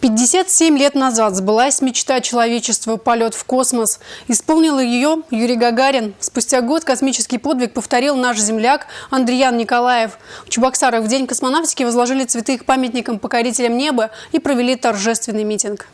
57 лет назад сбылась мечта человечества – полет в космос. Исполнил ее Юрий Гагарин. Спустя год космический подвиг повторил наш земляк Андриан Николаев. В Чебоксарах в день космонавтики возложили цветы к памятникам покорителям неба и провели торжественный митинг.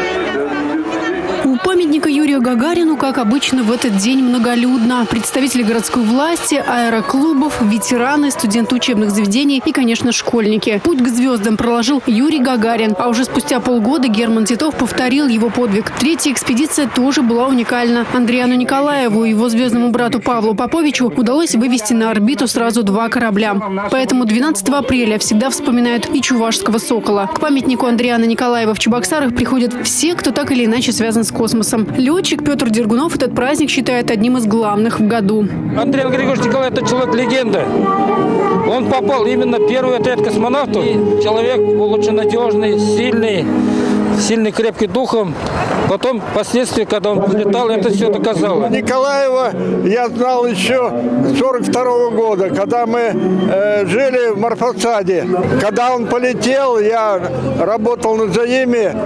У памятника Юрию Гагарину, как обычно, в этот день многолюдно. Представители городской власти, аэроклубов, ветераны, студенты учебных заведений и, конечно, школьники. Путь к звездам проложил Юрий Гагарин. А уже спустя полгода Герман Титов повторил его подвиг. Третья экспедиция тоже была уникальна. Андриану Николаеву и его звездному брату Павлу Поповичу удалось вывести на орбиту сразу 2 корабля. Поэтому 12 апреля всегда вспоминают и чувашского «Сокола». К памятнику Андриана Николаева в Чебоксарах приходят все, кто так или иначе связан с космосом. Летчик Петр Дергунов этот праздник считает одним из главных в году. Андриан Григорьевич Николаев – это человек-легенда. Он попал именно в первый отряд космонавтов. Человек был очень надежный, сильный, крепкий духом. Потом, впоследствии, когда он летал, это все доказало. Николаева я знал еще с 42-го года, когда мы жили в морфосаде. Когда он полетел, я работал на заиме.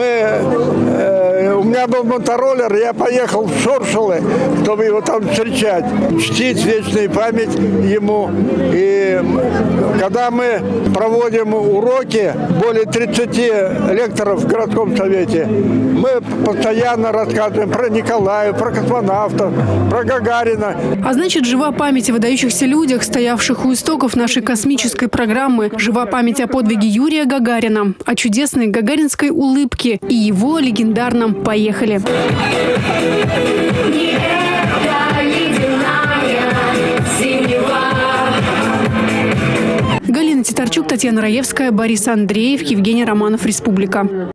У меня был мотороллер, я поехал в Шоршелы, чтобы его там встречать. Чтить вечную память ему. И когда мы проводим уроки, более 30 лекторов в городском совете, мы постоянно рассказываем про Николаева, про космонавтов, про Гагарина. А значит, жива память о выдающихся людях, стоявших у истоков нашей космической программы. Жива память о подвиге Юрия Гагарина, о чудесной гагаринской улыбке и его легендарном «Поехали». Галина Титарчук, Татьяна Раевская, Борис Андреев, Евгений Романов, Республика.